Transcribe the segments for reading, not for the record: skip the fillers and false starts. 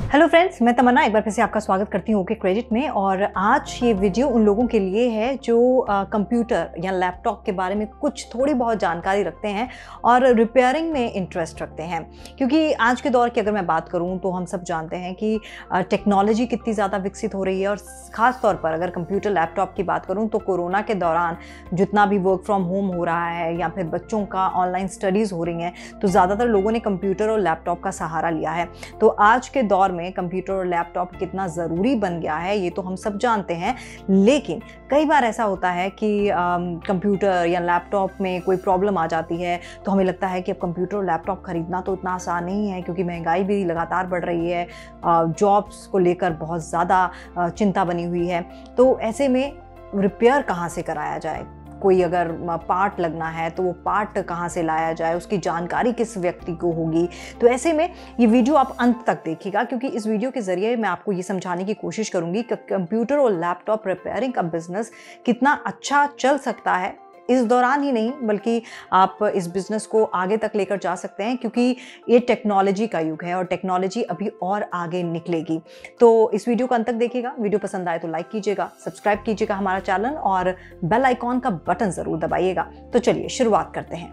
Hello friends, मैं तमन्ना एक बार फिर से आपका स्वागत करती हूँ ओके क्रेडिट में। और आज ये वीडियो उन लोगों के लिए है जो कंप्यूटर या लैपटॉप के बारे में कुछ थोड़ी बहुत जानकारी रखते हैं और रिपेयरिंग में इंटरेस्ट रखते हैं। क्योंकि आज के दौर की अगर मैं बात करूँ तो हम सब जानते हैं कि टेक्नोलॉजी कितनी ज़्यादा विकसित हो रही है। और ख़ास तौर पर अगर कंप्यूटर लैपटॉप की बात करूँ तो कोरोना के दौरान जितना भी वर्क फ्रॉम होम हो रहा है या फिर बच्चों का ऑनलाइन स्टडीज़ हो रही हैं, तो ज़्यादातर लोगों ने कंप्यूटर और लैपटॉप का सहारा लिया है। तो आज के दौर में कंप्यूटर और लैपटॉप कितना ज़रूरी बन गया है ये तो हम सब जानते हैं। लेकिन कई बार ऐसा होता है कि कंप्यूटर या लैपटॉप में कोई प्रॉब्लम आ जाती है तो हमें लगता है कि अब कंप्यूटर और लैपटॉप खरीदना तो इतना आसान नहीं है, क्योंकि महंगाई भी लगातार बढ़ रही है, जॉब्स को लेकर बहुत ज़्यादा चिंता बनी हुई है। तो ऐसे में रिपेयर कहाँ से कराया जाए, कोई अगर पार्ट लगना है तो वो पार्ट कहाँ से लाया जाए, उसकी जानकारी किस व्यक्ति को होगी। तो ऐसे में ये वीडियो आप अंत तक देखिएगा, क्योंकि इस वीडियो के ज़रिए मैं आपको ये समझाने की कोशिश करूँगी कि कंप्यूटर और लैपटॉप रिपेयरिंग का बिज़नेस कितना अच्छा चल सकता है इस दौरान ही नहीं, बल्कि आप इस बिज़नेस को आगे तक लेकर जा सकते हैं, क्योंकि ये टेक्नोलॉजी का युग है और टेक्नोलॉजी अभी और आगे निकलेगी। तो इस वीडियो को अंत तक देखिएगा। वीडियो पसंद आए तो लाइक कीजिएगा, सब्सक्राइब कीजिएगा हमारा चैनल और बेल आइकॉन का बटन ज़रूर दबाइएगा। तो चलिए शुरुआत करते हैं।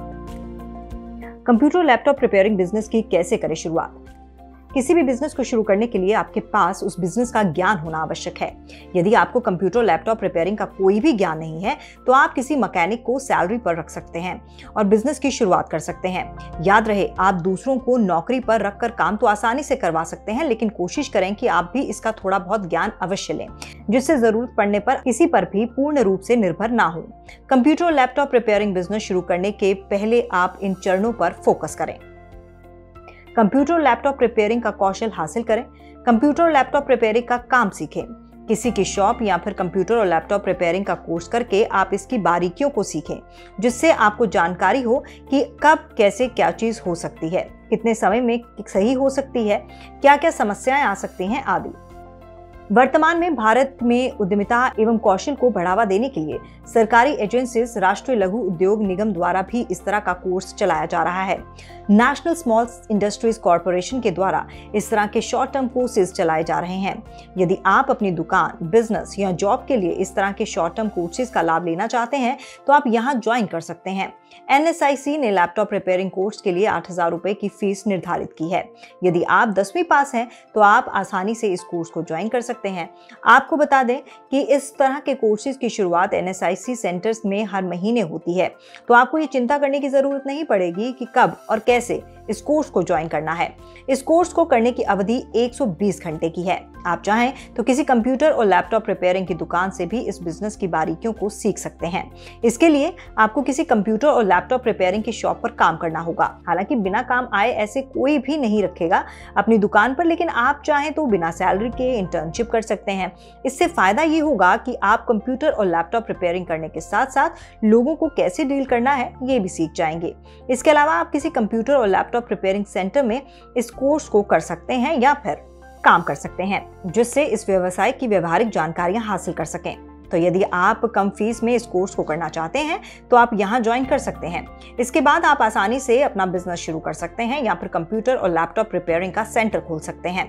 कंप्यूटर लैपटॉप रिपेयरिंग बिजनेस की कैसे करें शुरुआत। किसी भी बिजनेस को शुरू करने के लिए आपके पास उस बिजनेस का ज्ञान होना आवश्यक है। यदि आपको कंप्यूटर लैपटॉप रिपेयरिंग का कोई भी ज्ञान नहीं है तो आप किसी मैकेनिक को सैलरी पर रख सकते हैं और बिजनेस की शुरुआत कर सकते हैं। याद रहे, आप दूसरों को नौकरी पर रखकर काम तो आसानी से करवा सकते हैं, लेकिन कोशिश करें कि आप भी इसका थोड़ा बहुत ज्ञान अवश्य लें, जिससे जरूरत पड़ने पर किसी पर भी पूर्ण रूप से निर्भर ना हो। कंप्यूटर लैपटॉप रिपेयरिंग बिजनेस शुरू करने के पहले आप इन चरणों पर फोकस करें। कंप्यूटर लैपटॉप रिपेयरिंग का कौशल हासिल करें। कंप्यूटर लैपटॉप रिपेयरिंग का काम सीखें। किसी की शॉप या फिर कंप्यूटर और लैपटॉप रिपेयरिंग का कोर्स करके आप इसकी बारीकियों को सीखें, जिससे आपको जानकारी हो कि कब कैसे क्या चीज़ हो सकती है, कितने समय में सही हो सकती है, क्या क्या समस्याएं आ सकती हैं आदि। वर्तमान में भारत में उद्यमिता एवं कौशल को बढ़ावा देने के लिए सरकारी एजेंसीज, राष्ट्रीय लघु उद्योग निगम द्वारा भी इस तरह का कोर्स चलाया जा रहा है। नेशनल स्मॉल इंडस्ट्रीज कॉरपोरेशन के द्वारा इस तरह के शॉर्ट टर्म कोर्सेज चलाए जा रहे हैं। यदि आप अपनी दुकान, बिजनेस या जॉब के लिए इस तरह के शॉर्ट टर्म कोर्सेज का लाभ लेना चाहते हैं तो आप यहाँ ज्वाइन कर सकते हैं। NSIC ने लैपटॉप रिपेयरिंग कोर्स के लिए 8,000 रुपए की फीस निर्धारित की है। यदि आप 10वीं पास हैं तो आप आसानी से इस कोर्स को ज्वाइन कर सकते हैं। आपको बता दें कि इस तरह के कोर्सेज की शुरुआत NSIC सेंटर्स में हर महीने होती है, तो आपको ये चिंता करने की जरूरत नहीं पड़ेगी कि कब और कैसे इस कोर्स को ज्वाइन करना है। इस कोर्स को करने की अवधि 120 घंटे की है। आप चाहें तो किसी कंप्यूटर और लैपटॉप रिपेयरिंग की दुकान से भी इस बिजनेस की बारीकियों को सीख सकते हैं। इसके लिए आपको किसी कंप्यूटर और लैपटॉप रिपेयरिंग की शॉप पर काम करना होगा। हालांकि बिना काम आए ऐसे कोई भी नहीं रखेगा अपनी दुकान पर, लेकिन आप चाहें तो बिना सैलरी के इंटर्नशिप कर सकते हैं। इससे फायदा ये होगा कि आप कंप्यूटर और लैपटॉप रिपेयरिंग करने के साथ साथ लोगों को कैसे डील करना है ये भी सीख जाएंगे। इसके अलावा आप किसी कंप्यूटर और लैपटॉप रिपेयरिंग सेंटर में इस कोर्स को कर सकते हैं या फिर काम कर सकते हैं, जिससे इस व्यवसाय की व्यवहारिक जानकारियां हासिल कर सकें। तो यदि आप कम फीस में इस कोर्स को करना चाहते हैं तो आप यहाँ ज्वाइन कर सकते हैं। इसके बाद आप आसानी से अपना बिजनेस शुरू कर सकते हैं या फिर कंप्यूटर और लैपटॉप रिपेयरिंग का सेंटर खोल सकते हैं।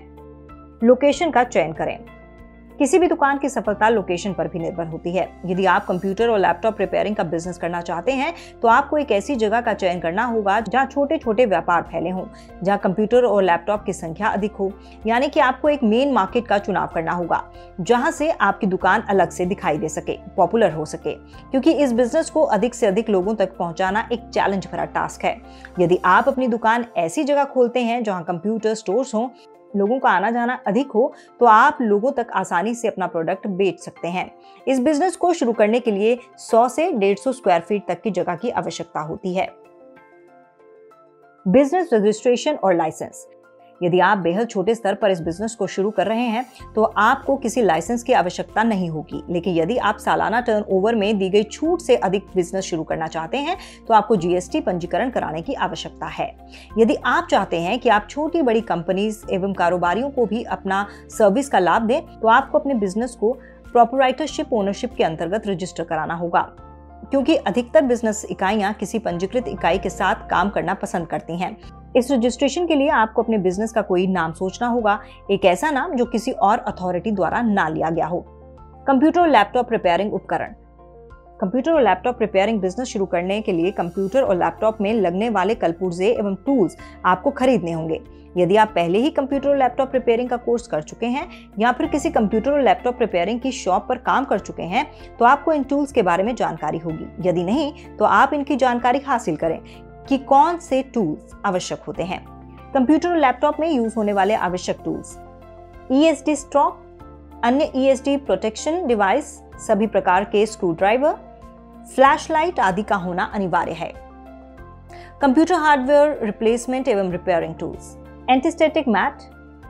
लोकेशन का चयन करें। किसी भी दुकान की सफलता लोकेशन पर भी निर्भर होती है। यदि आप कंप्यूटर और लैपटॉप रिपेयरिंग का बिजनेस करना चाहते हैं तो आपको एक ऐसी जगह का चयन करना होगा जहां छोटे छोटे व्यापार फैले हों, जहां कंप्यूटर और लैपटॉप की संख्या अधिक हो। यानी कि आपको एक मेन मार्केट का चुनाव करना होगा जहां से आपकी दुकान अलग से दिखाई दे सके, पॉपुलर हो सके, क्योंकि इस बिजनेस को अधिक से अधिक लोगों तक पहुंचाना एक चैलेंज भरा टास्क है। यदि आप अपनी दुकान ऐसी जगह खोलते हैं जहां कंप्यूटर स्टोर्स हों, लोगों का आना जाना अधिक हो, तो आप लोगों तक आसानी से अपना प्रोडक्ट बेच सकते हैं। इस बिजनेस को शुरू करने के लिए 100 से 150 स्क्वायर फीट तक की जगह की आवश्यकता होती है। बिजनेस रजिस्ट्रेशन और लाइसेंस। यदि आप बेहद छोटे स्तर पर इस बिजनेस को शुरू कर रहे हैं तो आपको किसी लाइसेंस की आवश्यकता नहीं होगी, लेकिन यदि आप सालाना टर्नओवर में दी गई छूट से अधिक बिजनेस शुरू करना चाहते हैं तो आपको GST पंजीकरण कराने की आवश्यकता है। यदि आप चाहते हैं कि आप छोटी बड़ी कंपनीज एवं कारोबारियों को भी अपना सर्विस का लाभ दें तो आपको अपने बिजनेस को प्रोप्राइटरशिप ओनरशिप के अंतर्गत रजिस्टर कराना होगा, क्योंकि अधिकतर बिजनेस इकाइयां किसी पंजीकृत इकाई के साथ काम करना पसंद करती हैं। इस रजिस्ट्रेशन के लिए आपको अपने बिजनेस का कोई नाम सोचना होगा, एक ऐसा नाम जो किसी और अथॉरिटी द्वारा ना लिया गया हो। कंप्यूटर और लैपटॉप रिपेयरिंग उपकरण। कंप्यूटर और लैपटॉप रिपेयरिंग बिजनेस शुरू करने के लिए कंप्यूटर और लैपटॉप में लगने वाले कलपुर्जे एवं टूल्स आपको खरीदने होंगे। यदि आप पहले ही कंप्यूटर और लैपटॉप रिपेयरिंग का कोर्स कर चुके हैं या फिर किसी कंप्यूटर और लैपटॉप रिपेयरिंग की शॉप पर काम कर चुके हैं तो आपको इन टूल्स के बारे में जानकारी होगी। यदि नहीं तो आप इनकी जानकारी हासिल करें कि कौन से टूल्स आवश्यक होते हैं। कंप्यूटर और लैपटॉप में यूज होने वाले आवश्यक टूल्स: ESD स्टॉक, अन्य ESD प्रोटेक्शन डिवाइस, सभी प्रकार के स्क्रू ड्राइवर, फ्लैशलाइट आदि का होना अनिवार्य है। कंप्यूटर हार्डवेयर रिप्लेसमेंट एवं repairing tools: antistatic mat,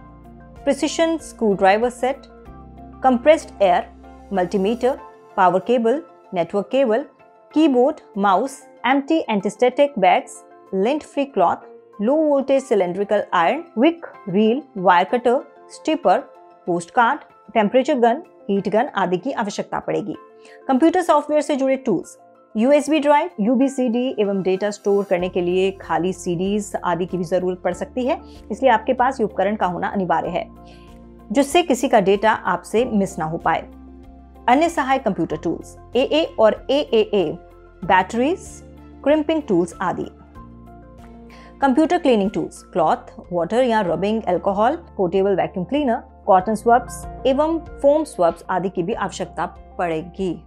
precision screwdriver set, compressed air, multimeter, power cable, network cable, keyboard, mouse, empty antistatic bags, lint free cloth, low voltage cylindrical iron, wick, reel, wire cutter, stripper, post card, temperature gun, heat gun आदि की आवश्यकता पड़ेगी। Computer software से जुड़े tools: USB drive, UBCD एवं data store करने के लिए खाली CDs आदि की भी जरूरत पड़ सकती है, इसलिए आपके पास ये उपकरण का होना अनिवार्य है जिससे किसी का डेटा आपसे मिस ना हो पाए। अन्य सहायक कंप्यूटर टूल्स: AA और AAA, बैटरीज, क्रिम्पिंग टूल्स आदि। Computer cleaning tools: cloth, water या rubbing alcohol, portable vacuum cleaner, cotton swabs एवं फोम स्वब्स आदि की भी आवश्यकता पड़ेगी।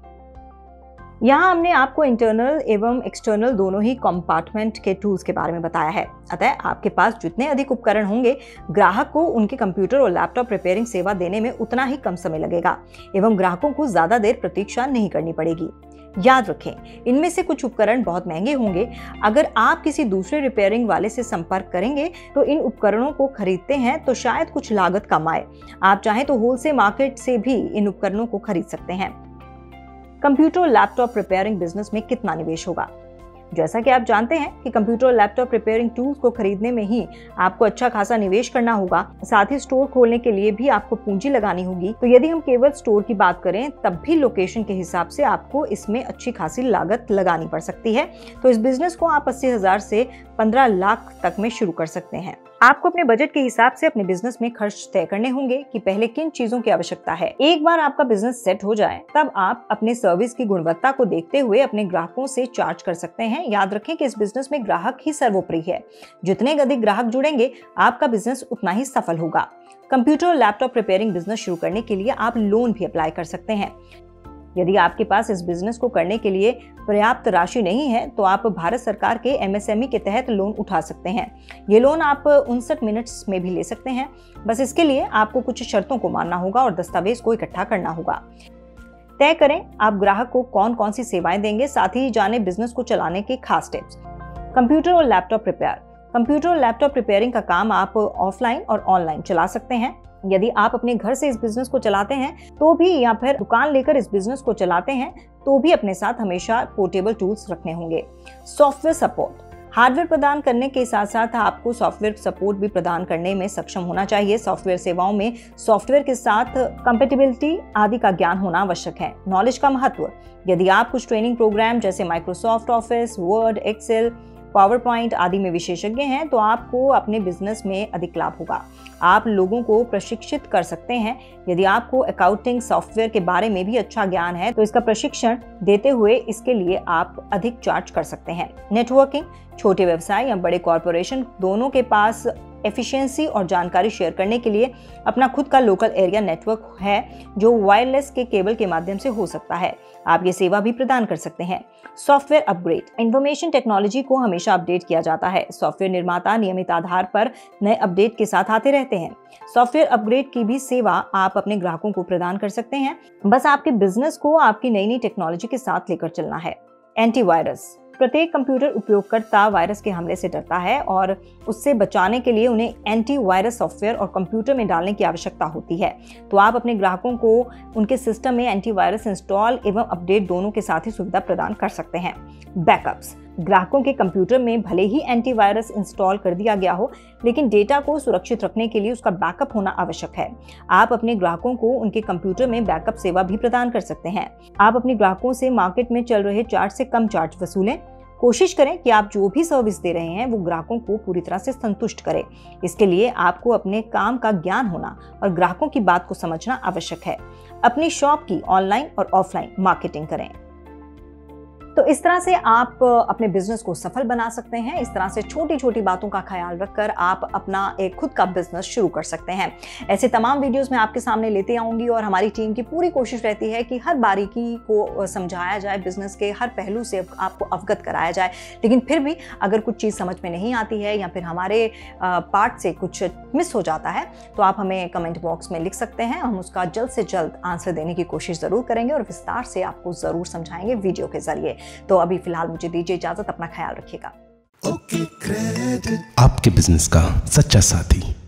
यहाँ हमने आपको इंटरनल एवं एक्सटर्नल दोनों ही कंपार्टमेंट के टूल्स के बारे में बताया है। अतः आपके पास जितने अधिक उपकरण होंगे, ग्राहक को उनके कंप्यूटर और लैपटॉप रिपेयरिंग सेवा देने में उतना ही कम समय लगेगा एवं ग्राहकों को ज्यादा देर प्रतीक्षा नहीं करनी पड़ेगी। याद रखें, इनमें से कुछ उपकरण बहुत महंगे होंगे। अगर आप किसी दूसरे रिपेयरिंग वाले से संपर्क करेंगे तो इन उपकरणों को खरीदते हैं तो शायद कुछ लागत कम आए। आप चाहें तो होलसेल मार्केट से भी इन उपकरणों को खरीद सकते हैं। कंप्यूटर और लैपटॉप रिपेयरिंग बिजनेस में कितना निवेश होगा? जैसा कि आप जानते हैं कि कंप्यूटर और लैपटॉप रिपेयरिंग टूल्स को खरीदने में ही आपको अच्छा खासा निवेश करना होगा। साथ ही स्टोर खोलने के लिए भी आपको पूंजी लगानी होगी। तो यदि हम केवल स्टोर की बात करें तब भी लोकेशन के हिसाब से आपको इसमें अच्छी खासी लागत लगानी पड़ सकती है। तो इस बिजनेस को आप 80,000 से 15 लाख तक में शुरू कर सकते हैं। आपको अपने बजट के हिसाब से अपने बिजनेस में खर्च तय करने होंगे कि पहले किन चीजों की आवश्यकता है। एक बार आपका बिजनेस सेट हो जाए तब आप अपने सर्विस की गुणवत्ता को देखते हुए अपने ग्राहकों से चार्ज कर सकते हैं। याद रखें कि इस बिजनेस में ग्राहक ही सर्वोपरि है। जितने अधिक ग्राहक जुड़ेंगे आपका बिजनेस उतना ही सफल होगा। कंप्यूटर और लैपटॉप रिपेयरिंग बिजनेस शुरू करने के लिए आप लोन भी अप्लाई कर सकते हैं। यदि आपके पास इस बिजनेस को करने के लिए पर्याप्त राशि नहीं है तो आप भारत सरकार के MSME के तहत लोन उठा सकते हैं। ये लोन आप 59 मिनट्स में भी ले सकते हैं। बस इसके लिए आपको कुछ शर्तों को मानना होगा और दस्तावेज को इकट्ठा करना होगा। तय करें आप ग्राहक को कौन कौन सी सेवाएं देंगे, साथ ही जाने बिजनेस को चलाने के खास टिप्स। कंप्यूटर और लैपटॉप रिपेयर। कंप्यूटर और लैपटॉप रिपेयरिंग का काम आप ऑफलाइन और ऑनलाइन चला सकते हैं। यदि आप अपने घर से इस बिजनेस को चलाते हैं तो भी या फिर दुकान लेकर इस बिजनेस को चलाते हैं तो भी अपने साथ हमेशा पोर्टेबल टूल्स रखने होंगे। Software support. हार्डवेयर प्रदान करने के साथ साथ आपको सॉफ्टवेयर सपोर्ट भी प्रदान करने में सक्षम होना चाहिए। सॉफ्टवेयर सेवाओं में सॉफ्टवेयर के साथ कंपैटिबिलिटी आदि का ज्ञान होना आवश्यक है। नॉलेज का महत्व। यदि आप कुछ ट्रेनिंग प्रोग्राम जैसे Microsoft Office, Word, Excel, PowerPoint आदि में विशेषज्ञ हैं तो आपको अपने बिजनेस में अधिक लाभ होगा। आप लोगों को प्रशिक्षित कर सकते हैं। यदि आपको अकाउंटिंग सॉफ्टवेयर के बारे में भी अच्छा ज्ञान है तो इसका प्रशिक्षण देते हुए इसके लिए आप अधिक चार्ज कर सकते हैं। नेटवर्किंग। छोटे व्यवसाय या बड़े कॉरपोरेशन दोनों के पास एफिशिएंसी और जानकारी शेयर करने के लिए अपना खुद का लोकल एरिया नेटवर्क है जो वायरलेस के केबल के माध्यम से हो सकता है। आप ये सेवा भी प्रदान कर सकते हैं। Software upgrade. इंफॉर्मेशन टेक्नोलॉजी को हमेशा अपडेट किया जाता है। सॉफ्टवेयर निर्माता नियमित आधार पर नए अपडेट के साथ आते रहते हैं। सॉफ्टवेयर अपग्रेड की भी सेवा आप अपने ग्राहकों को प्रदान कर सकते हैं। बस आपके बिजनेस को आपकी नई टेक्नोलॉजी के साथ लेकर चलना है। एंटीवायरस। प्रत्येक कंप्यूटर उपयोगकर्ता वायरस के हमले से डरता है और उससे बचाने के लिए उन्हें एंटीवायरस सॉफ्टवेयर और कंप्यूटर में डालने की आवश्यकता होती है। तो आप अपने ग्राहकों को उनके सिस्टम में एंटीवायरस इंस्टॉल एवं अपडेट दोनों के साथ ही सुविधा प्रदान कर सकते हैं। बैकअप्स। ग्राहकों के कंप्यूटर में भले ही एंटीवायरस इंस्टॉल कर दिया गया हो लेकिन डेटा को सुरक्षित रखने के लिए उसका बैकअप होना आवश्यक है। आप अपने ग्राहकों को उनके कंप्यूटर में बैकअप सेवा भी प्रदान कर सकते हैं। आप अपने ग्राहकों से मार्केट में चल रहे चार्ज से कम चार्ज वसूलें। कोशिश करें कि आप जो भी सर्विस दे रहे हैं वो ग्राहकों को पूरी तरह से संतुष्ट करे। इसके लिए आपको अपने काम का ज्ञान होना और ग्राहकों की बात को समझना आवश्यक है। अपनी शॉप की ऑनलाइन और ऑफलाइन मार्केटिंग करें। तो इस तरह से आप अपने बिजनेस को सफल बना सकते हैं। इस तरह से छोटी छोटी बातों का ख्याल रखकर आप अपना एक खुद का बिजनेस शुरू कर सकते हैं। ऐसे तमाम वीडियोस मैं आपके सामने लेते आऊंगी और हमारी टीम की पूरी कोशिश रहती है कि हर बारीकी को समझाया जाए, बिजनेस के हर पहलू से आपको अवगत कराया जाए। लेकिन फिर भी अगर कुछ चीज़ समझ में नहीं आती है या फिर हमारे पार्ट से कुछ मिस हो जाता है तो आप हमें कमेंट बॉक्स में लिख सकते हैं। हम उसका जल्द से जल्द आंसर देने की कोशिश ज़रूर करेंगे और विस्तार से आपको ज़रूर समझाएंगे वीडियो के जरिए। तो अभी फिलहाल मुझे दीजिए इजाजत, अपना ख्याल रखिएगा। आपके बिजनेस का सच्चा साथी।